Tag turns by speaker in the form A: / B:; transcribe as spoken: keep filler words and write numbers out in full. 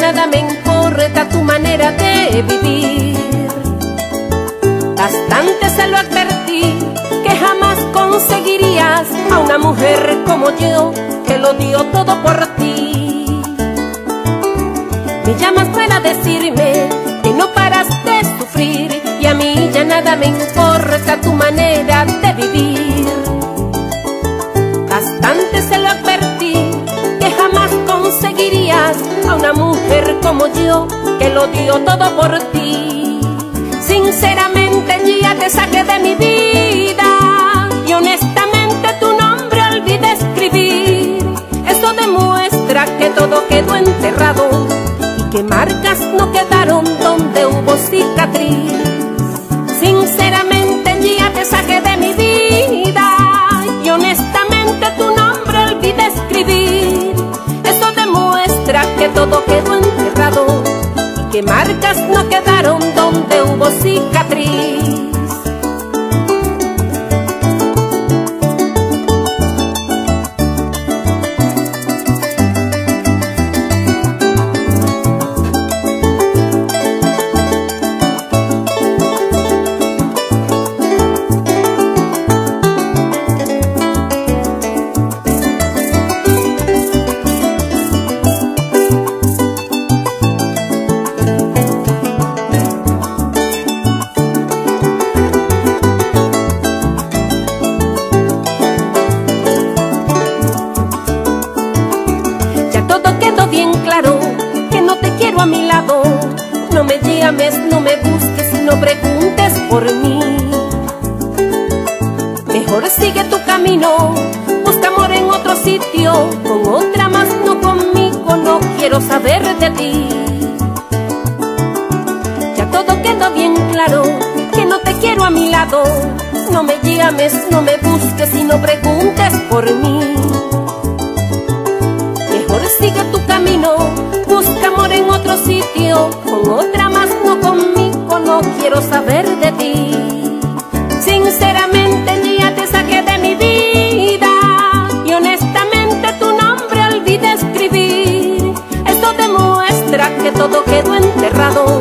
A: nada me importa tu manera de vivir. Bastante se lo advertí, que jamás conseguirías a una mujer como yo, que lo dio todo por ti. Me llamas para decirme que no paras de sufrir, y a mí ya nada me importa tu manera de vivir. Bastante se lo advertí, que jamás conseguirías a una mujer como yo, que lo dio todo por ti. Sinceramente ya te saqué de mi vida, y honestamente tu nombre olvidé escribir. Eso demuestra que todo quedó enterrado, y que marcas no quedaron donde hubo cicatriz. Sinceramente ya te saqué de mi vida, y honestamente tu nombre olvidé escribir. Eso demuestra que todo quedó enterrado, y que marcas no quedaron donde hubo cicatriz. Bien claro que no te quiero a mi lado. No me llames, no me busques y no preguntes por mí. Mejor sigue tu camino, busca amor en otro sitio, con otra más, no conmigo. No quiero saber de ti. Ya todo quedó bien claro que no te quiero a mi lado. No me llames, no me busques y no preguntes por mí. Sigue tu camino, busca amor en otro sitio, con otra más, no conmigo. No quiero saber de ti. Sinceramente ya te saqué de mi vida, y honestamente tu nombre olvidé escribir. Esto demuestra que todo quedó enterrado,